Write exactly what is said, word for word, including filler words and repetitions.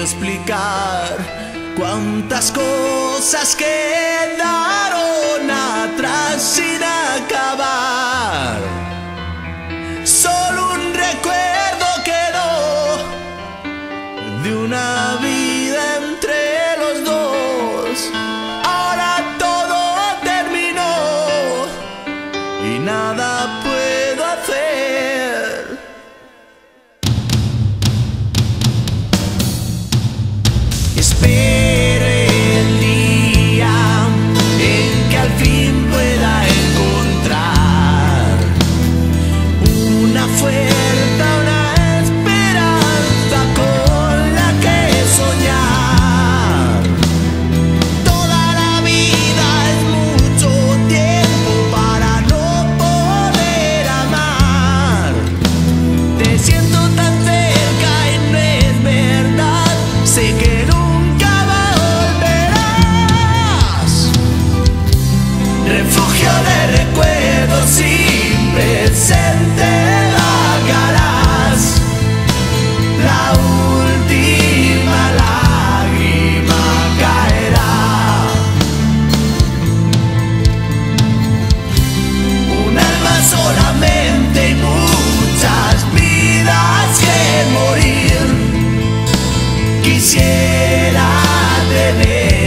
explicar cuántas cosas quedaron atrás sin acabar. Solo un recuerdo quedó de una vida entre los dos. Ahora todo terminó y nada puedo hacer. Espero el día en que al fin pueda encontrar una fuerza, una esperanza con la que soñar. Toda la vida es mucho tiempo para no poder amar. Te siento tan cerca y no es verdad, sé que no. Refugio de recuerdos sin presente vagarás. La última lágrima caerá. Un alma solamente y muchas vidas que morir. Quisiera tener